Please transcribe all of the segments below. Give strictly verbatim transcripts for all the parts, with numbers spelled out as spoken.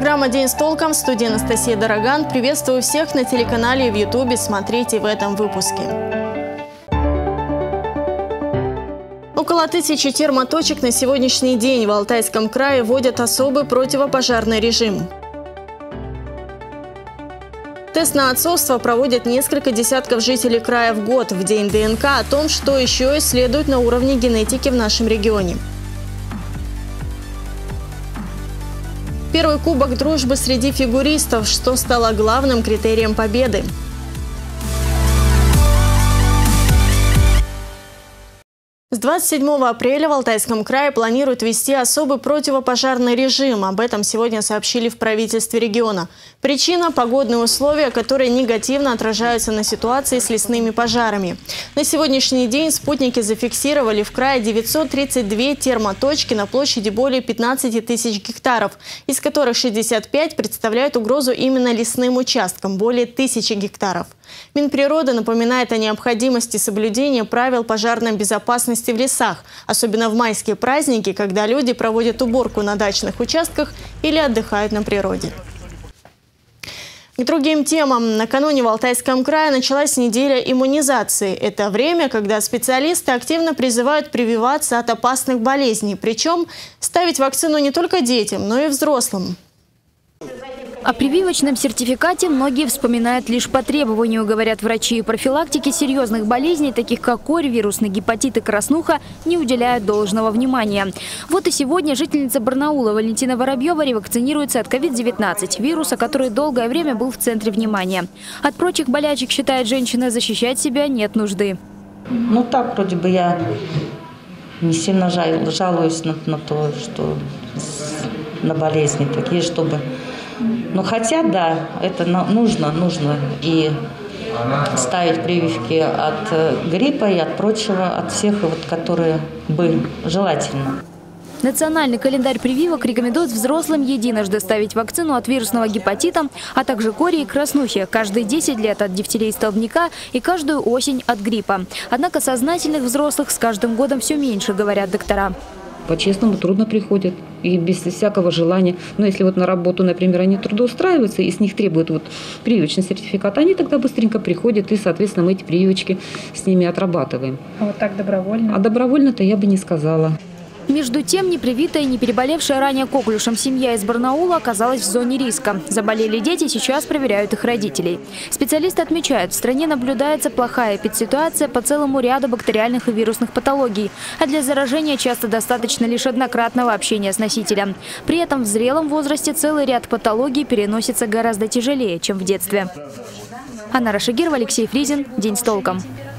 Программа «День с толком», в студии Анастасия Дороган. Приветствую всех на телеканале и в Ютубе. Смотрите в этом выпуске. Около тысячи термоточек на сегодняшний день в Алтайском крае вводят особый противопожарный режим. Тест на отцовство проводят несколько десятков жителей края в год. В день ДНК о том, что еще исследуют на уровне генетики в нашем регионе. Первый кубок дружбы среди фигуристов, что стало главным критерием победы. С двадцать седьмого апреля в Алтайском крае планируют ввести особый противопожарный режим. Об этом сегодня сообщили в правительстве региона. Причина – погодные условия, которые негативно отражаются на ситуации с лесными пожарами. На сегодняшний день спутники зафиксировали в крае девятьсот тридцать две термоточки на площади более пятнадцати тысяч гектаров, из которых шестьдесят пять представляют угрозу именно лесным участкам – более тысячи гектаров. Минприрода напоминает о необходимости соблюдения правил пожарной безопасности в лесах, особенно в майские праздники, когда люди проводят уборку на дачных участках или отдыхают на природе. К другим темам. Накануне в Алтайском крае началась неделя иммунизации. Это время, когда специалисты активно призывают прививаться от опасных болезней. Причем ставить вакцину не только детям, но и взрослым. О прививочном сертификате многие вспоминают лишь по требованию, говорят врачи. Профилактике серьезных болезней, таких как корь, вирусный гепатит и краснуха, не уделяют должного внимания. Вот и сегодня жительница Барнаула Валентина Воробьева ревакцинируется от ковид девятнадцать, вируса, который долгое время был в центре внимания. От прочих болячек, считает женщина, защищать себя нет нужды. Ну так, вроде бы я не сильно жалуюсь на, на то, что на болезни такие, чтобы... Ну, хотя, да, это нужно, нужно и ставить прививки от гриппа и от прочего, от всех, вот, которые бы желательно. Национальный календарь прививок рекомендует взрослым единожды ставить вакцину от вирусного гепатита, а также кори и краснухи, каждые десять лет от дифтерии и столбняка и каждую осень от гриппа. Однако сознательных взрослых с каждым годом все меньше, говорят доктора. По-честному трудно приходят и без всякого желания. Но если вот на работу, например, они трудоустраиваются и с них требуют вот прививочный сертификат, они тогда быстренько приходят и, соответственно, мы эти прививочки с ними отрабатываем. А вот так добровольно? А добровольно-то я бы не сказала. Между тем, не привитая, не переболевшая ранее коклюшем семья из Барнаула оказалась в зоне риска. Заболели дети, сейчас проверяют их родителей. Специалисты отмечают, в стране наблюдается плохая эпидситуация по целому ряду бактериальных и вирусных патологий. А для заражения часто достаточно лишь однократного общения с носителем. При этом в зрелом возрасте целый ряд патологий переносится гораздо тяжелее, чем в детстве. Анна Рашагирова, Алексей Фризин. День с толком.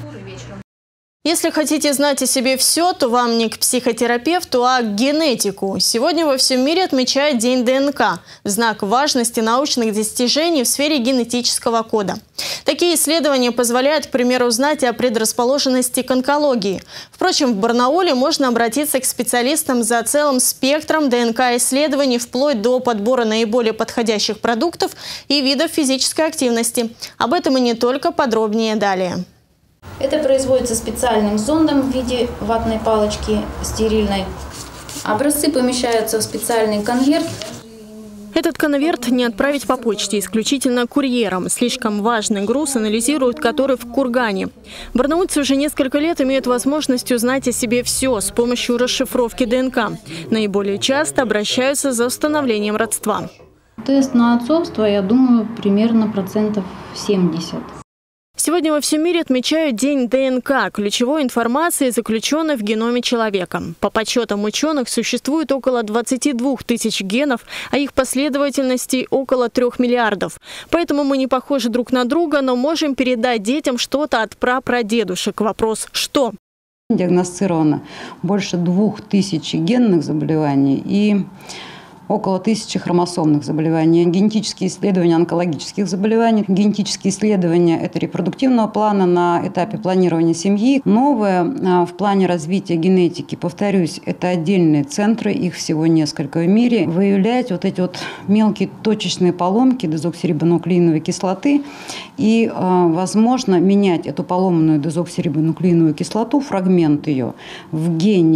Если хотите знать о себе все, то вам не к психотерапевту, а к генетику. Сегодня во всем мире отмечают День ДНК в знак важности научных достижений в сфере генетического кода. Такие исследования позволяют, к примеру, узнать о предрасположенности к онкологии. Впрочем, в Барнауле можно обратиться к специалистам за целым спектром ДНК-исследований вплоть до подбора наиболее подходящих продуктов и видов физической активности. Об этом и не только, подробнее далее. Это производится специальным зондом в виде ватной палочки стерильной. Образцы помещаются в специальный конверт. Этот конверт не отправить по почте, исключительно курьером. Слишком важный груз, анализируют который в Кургане. Барнаульцы уже несколько лет имеют возможность узнать о себе все с помощью расшифровки ДНК. Наиболее часто обращаются за установлением родства. Тест на отцовство, я думаю, примерно процентов семьдесят. Сегодня во всем мире отмечают День ДНК – ключевой информации, заключенной в геноме человека. По подсчетам ученых, существует около двадцати двух тысяч генов, а их последовательностей около трех миллиардов. Поэтому мы не похожи друг на друга, но можем передать детям что-то от прапрадедушек. Вопрос – что? Диагностировано больше двух тысяч генных заболеваний и около тысячи хромосомных заболеваний, генетические исследования онкологических заболеваний, генетические исследования – это репродуктивного плана на этапе планирования семьи. Новое в плане развития генетики, повторюсь, это отдельные центры, их всего несколько в мире. Выявлять вот эти вот мелкие точечные поломки дезоксирибонуклеиновой кислоты и, возможно, менять эту поломанную дезоксирибонуклеиновую кислоту, фрагмент ее, в гене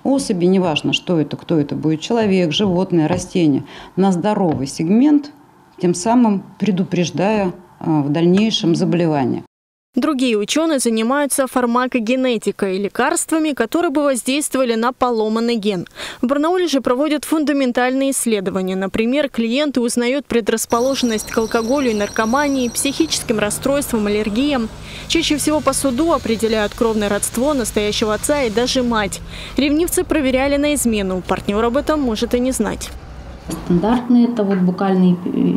особи, неважно, что это, кто это будет, человек, животное, растение, на здоровый сегмент, тем самым предупреждая в дальнейшем заболевания. Другие ученые занимаются фармакогенетикой и лекарствами, которые бы воздействовали на поломанный ген. В Барнауле же проводят фундаментальные исследования. Например, клиенты узнают предрасположенность к алкоголю и наркомании, психическим расстройствам, аллергиям. Чаще всего по суду определяют кровное родство настоящего отца и даже мать. Ревнивцы проверяли на измену. Партнер об этом может и не знать. Стандартные – это вот букальный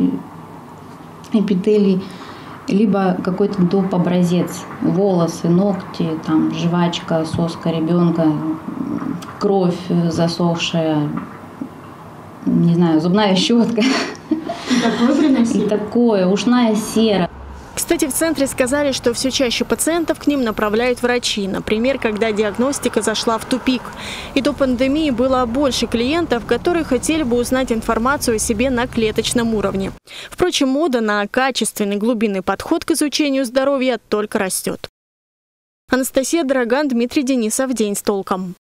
эпителий, либо какой-то доп. Образец. Волосы, ногти, там, жвачка, соска ребенка, кровь засохшая, не знаю, зубная щетка. И такое приносили? И такое, ушная сера. Кстати, в центре сказали, что все чаще пациентов к ним направляют врачи. Например, когда диагностика зашла в тупик. И до пандемии было больше клиентов, которые хотели бы узнать информацию о себе на клеточном уровне. Впрочем, мода на качественный глубинный подход к изучению здоровья только растет. Анастасия Драган, Дмитрий Денисов. День с толком.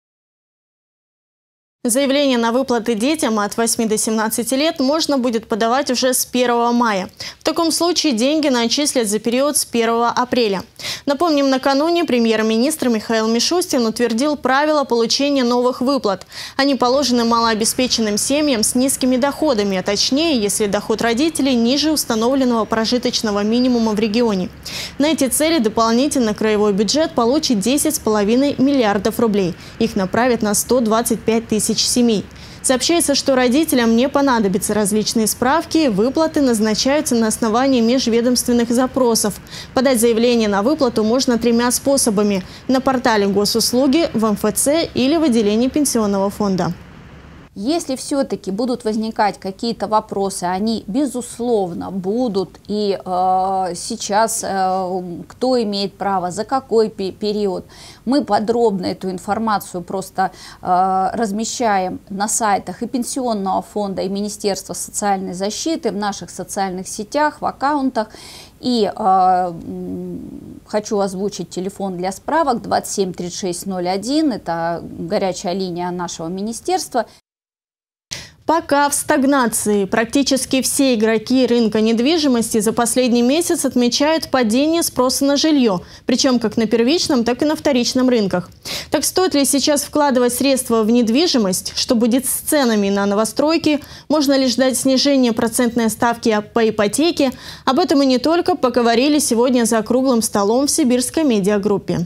Заявление на выплаты детям от восьми до семнадцати лет можно будет подавать уже с первого мая. В таком случае деньги начислят за период с первого апреля. Напомним, накануне премьер-министр Михаил Мишустин утвердил правила получения новых выплат. Они положены малообеспеченным семьям с низкими доходами, а точнее, если доход родителей ниже установленного прожиточного минимума в регионе. На эти цели дополнительно краевой бюджет получит десять с половиной миллиардов рублей. Их направят на сто двадцать пять тысяч семей. Сообщается, что родителям не понадобятся различные справки, выплаты назначаются на основании межведомственных запросов. Подать заявление на выплату можно тремя способами – на портале госуслуги, в эм эф цэ или в отделении пенсионного фонда. Если все-таки будут возникать какие-то вопросы, они, безусловно, будут. И э, сейчас э, кто имеет право, за какой период. Мы подробно эту информацию просто э, размещаем на сайтах и Пенсионного фонда, и Министерства социальной защиты, в наших социальных сетях, в аккаунтах. И э, хочу озвучить телефон для справок двадцать семь тридцать шесть ноль один. Это горячая линия нашего министерства. Пока в стагнации. Практически все игроки рынка недвижимости за последний месяц отмечают падение спроса на жилье, причем как на первичном, так и на вторичном рынках. Так стоит ли сейчас вкладывать средства в недвижимость? Что будет с ценами на новостройки? Можно ли ждать снижения процентной ставки по ипотеке? Об этом и не только поговорили сегодня за круглым столом в Сибирской медиагруппе.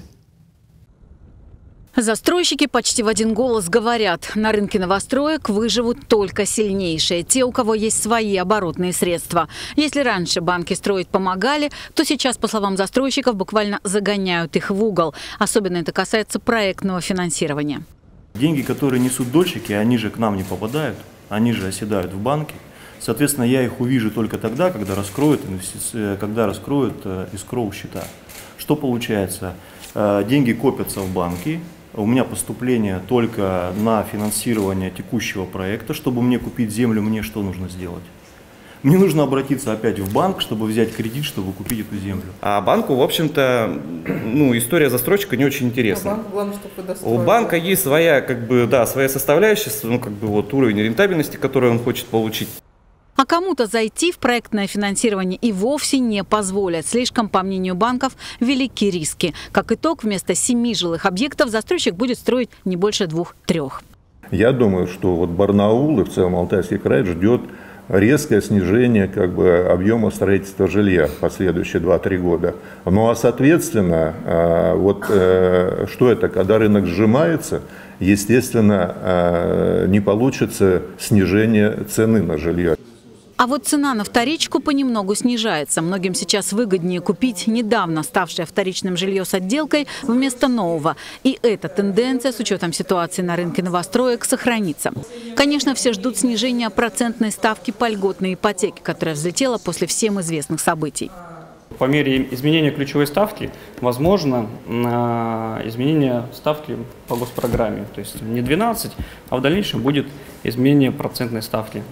Застройщики почти в один голос говорят, на рынке новостроек выживут только сильнейшие, те, у кого есть свои оборотные средства. Если раньше банки строить помогали, то сейчас, по словам застройщиков, буквально загоняют их в угол. Особенно это касается проектного финансирования. Деньги, которые несут дольщики, они же к нам не попадают, они же оседают в банке. Соответственно, я их увижу только тогда, когда раскроют, когда раскроют эскроу счета. Что получается? Деньги копятся в банке. У меня поступление только на финансирование текущего проекта. Чтобы мне купить землю, мне что нужно сделать? Мне нужно обратиться опять в банк, чтобы взять кредит, чтобы купить эту землю. А банку, в общем-то, ну, история застройщика не очень интересна. Банк, главное, чтобы достроили. У банка есть своя, как бы, да, своя составляющая, ну, как бы, вот уровень рентабельности, который он хочет получить. А кому-то зайти в проектное финансирование и вовсе не позволят. Слишком, по мнению банков, велики риски. Как итог, вместо семи жилых объектов застройщик будет строить не больше двух-трех. Я думаю, что вот Барнаул и в целом Алтайский край ждет резкое снижение как бы объема строительства жилья в последующие два-три года. Ну а соответственно, вот что это, когда рынок сжимается, естественно, не получится снижение цены на жилье. А вот цена на вторичку понемногу снижается. Многим сейчас выгоднее купить недавно ставшее вторичным жилье с отделкой вместо нового. И эта тенденция, с учетом ситуации на рынке новостроек, сохранится. Конечно, все ждут снижения процентной ставки по льготной ипотеке, которая взлетела после всем известных событий. По мере изменения ключевой ставки возможно изменение ставки по госпрограмме. То есть не двенадцать, а в дальнейшем будет изменение процентной ставки.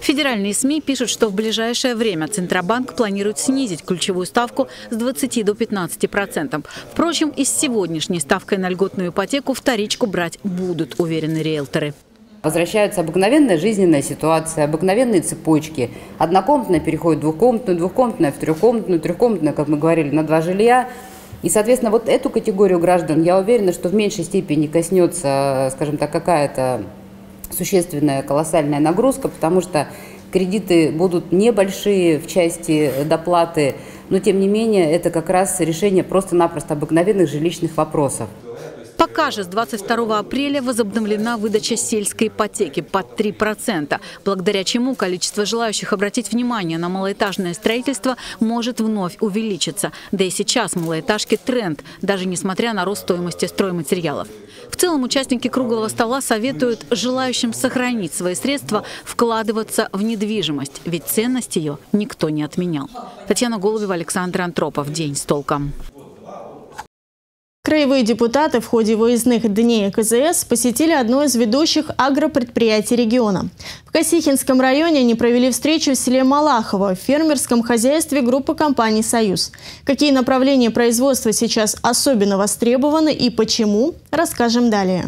Федеральные СМИ пишут, что в ближайшее время Центробанк планирует снизить ключевую ставку с двадцати до пятнадцати процентов. Впрочем, и с сегодняшней ставкой на льготную ипотеку вторичку брать будут, уверены риэлторы. Возвращается обыкновенная жизненная ситуация, обыкновенные цепочки. Однокомнатная переходит в двухкомнатную, двухкомнатная в трехкомнатную, трехкомнатная, как мы говорили, на два жилья. И, соответственно, вот эту категорию граждан, я уверена, что в меньшей степени коснется, скажем так, какая-то существенная колоссальная нагрузка, потому что кредиты будут небольшие в части доплаты, но, тем не менее, это как раз решение просто-напросто обыкновенных жилищных вопросов. Пока же с двадцать второго апреля возобновлена выдача сельской ипотеки под три процента, благодаря чему количество желающих обратить внимание на малоэтажное строительство может вновь увеличиться. Да и сейчас малоэтажки тренд, даже несмотря на рост стоимости стройматериалов. В целом участники круглого стола советуют желающим сохранить свои средства вкладываться в недвижимость, ведь ценность ее никто не отменял. Татьяна Голубева, Александр Антропов. День с толком. Краевые депутаты в ходе выездных дней ка зэ эс посетили одно из ведущих агропредприятий региона. В Косихинском районе они провели встречу в селе Малахово в фермерском хозяйстве группы компаний «Союз». Какие направления производства сейчас особенно востребованы и почему, расскажем далее.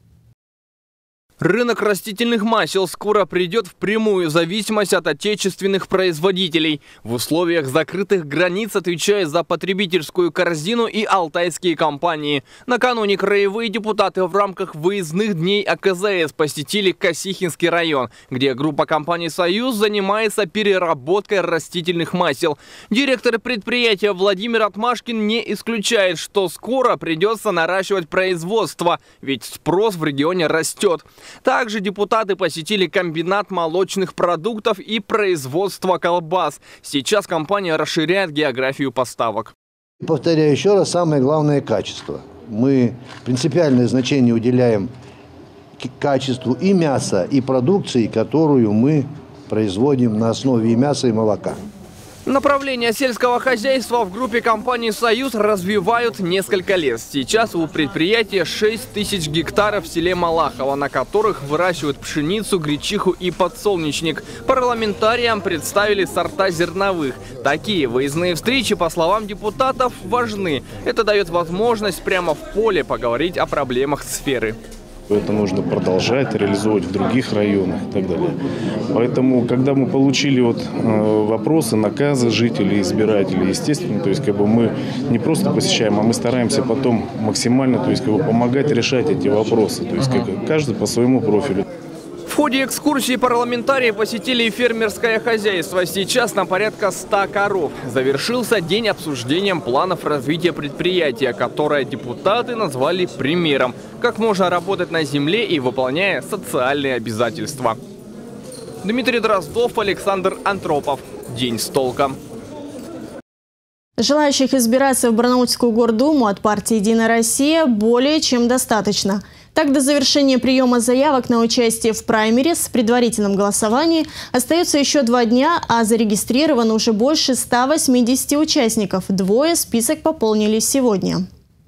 Рынок растительных масел скоро придет в прямую зависимость от отечественных производителей. В условиях закрытых границ отвечают за потребительскую корзину и алтайские компании. Накануне краевые депутаты в рамках выездных дней а ка зэ эс посетили Косихинский район, где группа компаний «Союз» занимается переработкой растительных масел. Директор предприятия Владимир Отмашкин не исключает, что скоро придется наращивать производство, ведь спрос в регионе растет. Также депутаты посетили комбинат молочных продуктов и производство колбас. Сейчас компания расширяет географию поставок. Повторяю еще раз, самое главное – качество. Мы принципиальное значение уделяем качеству и мяса, и продукции, которую мы производим на основе и мяса, и молока. Направление сельского хозяйства в группе компаний «Союз» развивают несколько лет. Сейчас у предприятия шесть тысяч гектаров в селе Малахово, на которых выращивают пшеницу, гречиху и подсолнечник. Парламентариям представили сорта зерновых. Такие выездные встречи, по словам депутатов, важны. Это дает возможность прямо в поле поговорить о проблемах сферы. Это нужно продолжать, реализовывать в других районах и так далее. Поэтому, когда мы получили вот, э, вопросы, наказы жителей, избирателей, естественно, то есть как бы мы не просто посещаем, а мы стараемся потом максимально, то есть как бы помогать решать эти вопросы, то есть как, каждый по своему профилю. В ходе экскурсии парламентарии посетили фермерское хозяйство. Сейчас на порядка ста коров. Завершился день обсуждением планов развития предприятия, которое депутаты назвали примером, как можно работать на земле и выполняя социальные обязательства. Дмитрий Дроздов, Александр Антропов. День с толком. Желающих избираться в Барнаульскую гордуму от партии «Единая Россия» более чем достаточно. Так, до завершения приема заявок на участие в праймерис в предварительном голосовании остается еще два дня, а зарегистрировано уже больше ста восьмидесяти участников. Двое список пополнили сегодня.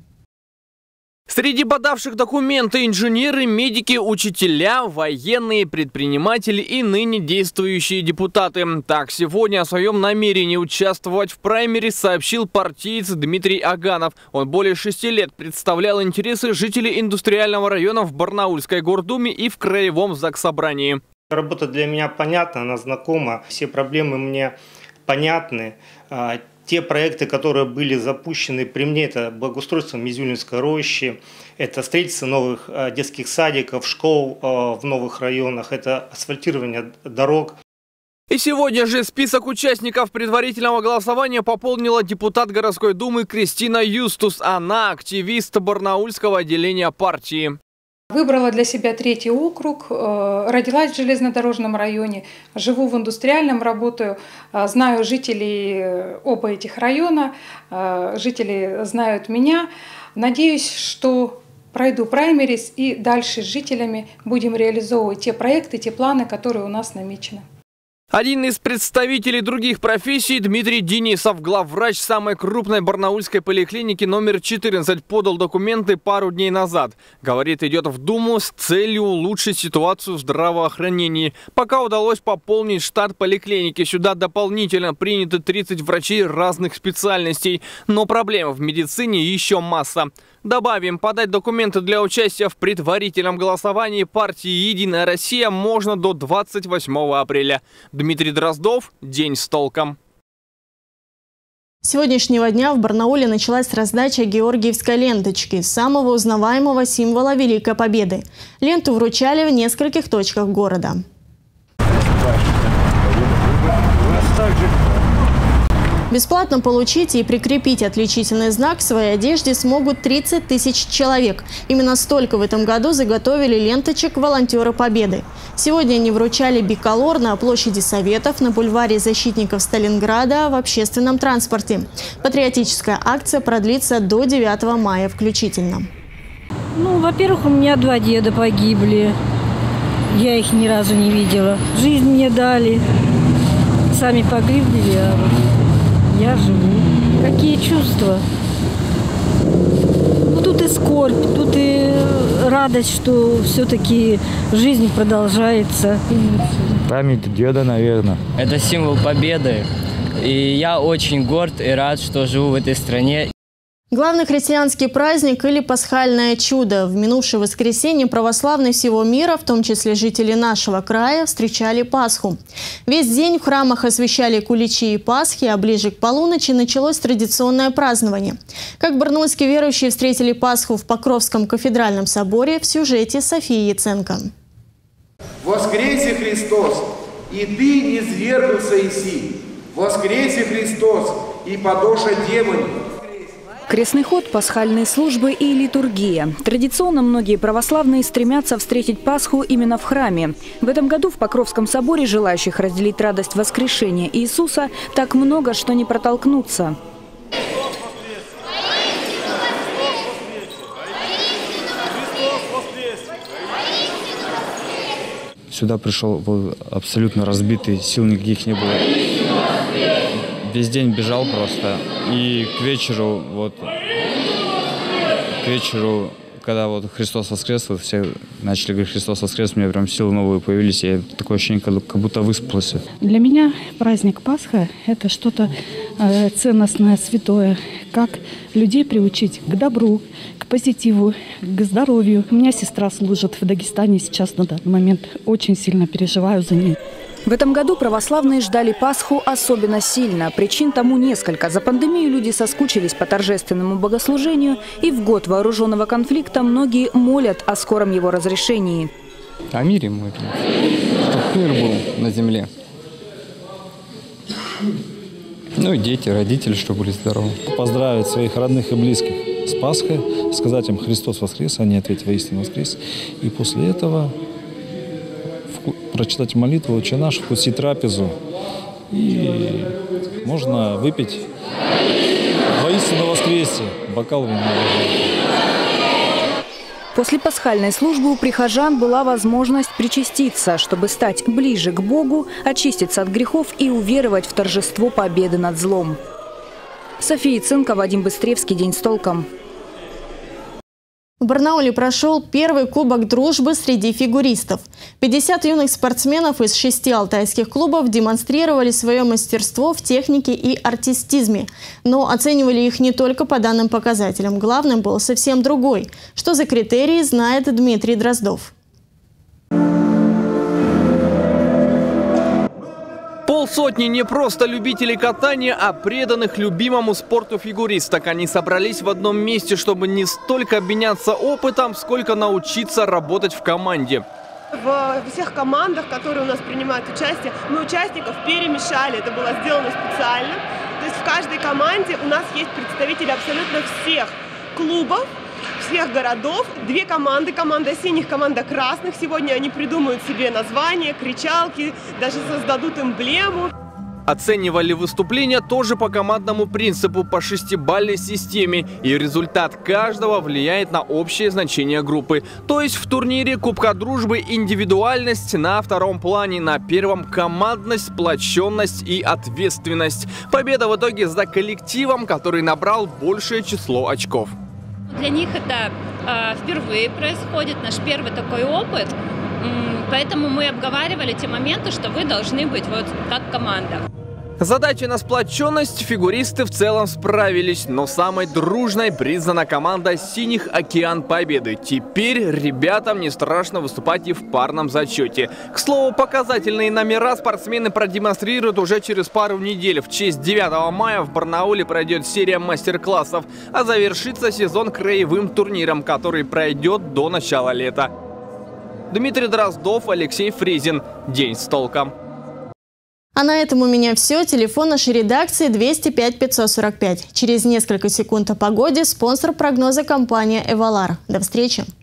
Среди подавших документы инженеры, медики, учителя, военные, предприниматели и ныне действующие депутаты. Так, сегодня о своем намерении участвовать в праймере сообщил партиец Дмитрий Аганов. Он более шести лет представлял интересы жителей индустриального района в Барнаульской гордуме и в краевом заксобрании. Работа для меня понятна, она знакома, все проблемы мне понятны. Те проекты, которые были запущены при мне, это благоустройство Мизюлинской рощи, это строительство новых детских садиков, школ в новых районах, это асфальтирование дорог. И сегодня же список участников предварительного голосования пополнила депутат городской думы Кристина Юстус. Она активист Барнаульского отделения партии. Выбрала для себя третий округ, родилась в железнодорожном районе, живу в индустриальном, работаю, знаю жителей оба этих района, жители знают меня. Надеюсь, что пройду праймерис и дальше с жителями будем реализовывать те проекты, те планы, которые у нас намечены. Один из представителей других профессий, Дмитрий Денисов, главврач самой крупной барнаульской поликлиники номер четырнадцать, подал документы пару дней назад. Говорит, идет в Думу с целью улучшить ситуацию в здравоохранении. Пока удалось пополнить штат поликлиники. Сюда дополнительно приняты тридцать врачей разных специальностей. Но проблем в медицине еще масса. Добавим, подать документы для участия в предварительном голосовании партии «Единая Россия» можно до двадцать восьмого апреля. Дмитрий Дроздов. День с толком. С сегодняшнего дня в Барнауле началась раздача георгиевской ленточки, самого узнаваемого символа Великой Победы. Ленту вручали в нескольких точках города. Бесплатно получить и прикрепить отличительный знак к своей одежде смогут тридцать тысяч человек. Именно столько в этом году заготовили ленточек волонтеры Победы. Сегодня они вручали биколор на площади Советов, на бульваре Защитников Сталинграда, в общественном транспорте. Патриотическая акция продлится до девятого мая включительно. Ну, во-первых, у меня два деда погибли. Я их ни разу не видела. Жизнь мне дали. Сами погибли, а я живу. Какие чувства? Ну, тут и скорбь, тут и радость, что все-таки жизнь продолжается. Память деда, наверное. Это символ победы. И я очень горд и рад, что живу в этой стране. Главный христианский праздник или пасхальное чудо. В минувшее воскресенье православные всего мира, в том числе жители нашего края, встречали Пасху. Весь день в храмах освящали куличи и Пасхи, а ближе к полуночи началось традиционное празднование. Как барнаульские верующие встретили Пасху в Покровском кафедральном соборе, в сюжете Софии Яценко. «Воскресе Христос, и ты низвергнутся иси! Воскресе Христос, и подоша демони!» Крестный ход, пасхальные службы и литургия. Традиционно многие православные стремятся встретить Пасху именно в храме. В этом году в Покровском соборе желающих разделить радость воскрешения Иисуса так много, что не протолкнуться. Сюда пришел, был абсолютно разбитый, сил никаких не было. Весь день бежал просто. И к вечеру, вот, к вечеру, когда вот Христос воскрес, вот все начали говорить «Христос воскрес», у меня прям силы новые появились, я такое ощущение, как будто выспался. Для меня праздник Пасха – это что-то э, ценностное, святое. Как людей приучить к добру, к позитиву, к здоровью. У меня сестра служит в Дагестане сейчас на данный момент. Очень сильно переживаю за ней. В этом году православные ждали Пасху особенно сильно. Причин тому несколько. За пандемию люди соскучились по торжественному богослужению, и в год вооруженного конфликта многие молят о скором его разрешении. О мире мы, чтобы мир был на земле. Ну и дети, родители, чтобы были здоровы. Поздравить своих родных и близких с Пасхой, сказать им «Христос воскрес», они ответят «Воистину воскрес». И после этого прочитать молитву «Отче наш», вкусить трапезу. И можно выпить «Воистину воскресе» бокал вина. После пасхальной службы у прихожан была возможность причаститься, чтобы стать ближе к Богу, очиститься от грехов и уверовать в торжество победы над злом. София Яценко, Вадим Быстревский. День с толком. В Барнауле прошел первый кубок дружбы среди фигуристов. пятьдесят юных спортсменов из шести алтайских клубов демонстрировали свое мастерство в технике и артистизме. Но оценивали их не только по данным показателям. Главным был совсем другой. Что за критерии, знает Дмитрий Дроздов. Полсотни не просто любителей катания, а преданных любимому спорту фигуристок. Они собрались в одном месте, чтобы не столько обменяться опытом, сколько научиться работать в команде. В всех командах, которые у нас принимают участие, мы участников перемешали. Это было сделано специально. То есть в каждой команде у нас есть представители абсолютно всех клубов, всех городов. Две команды, команда синих, команда красных. Сегодня они придумают себе название, кричалки, даже создадут эмблему. Оценивали выступления тоже по командному принципу, по шестибалльной системе. И результат каждого влияет на общее значение группы. То есть в турнире Кубка Дружбы индивидуальность на втором плане, на первом командность, сплоченность и ответственность. Победа в итоге за коллективом, который набрал большее число очков. Для них это э, впервые происходит, наш первый такой опыт. Поэтому мы обговаривали те моменты, что вы должны быть вот как команда. Задачей на сплоченность фигуристы в целом справились, но самой дружной признана команда «Синих Океан Победы». Теперь ребятам не страшно выступать и в парном зачете. К слову, показательные номера спортсмены продемонстрируют уже через пару недель. В честь девятого мая в Барнауле пройдет серия мастер-классов, а завершится сезон краевым турниром, который пройдет до начала лета. Дмитрий Дроздов, Алексей Фризин. День с толком. А на этом у меня все. Телефон нашей редакции двести пять пятьсот сорок пять. Через несколько секунд о погоде. Спонсор прогноза — компания «Эвалар». До встречи.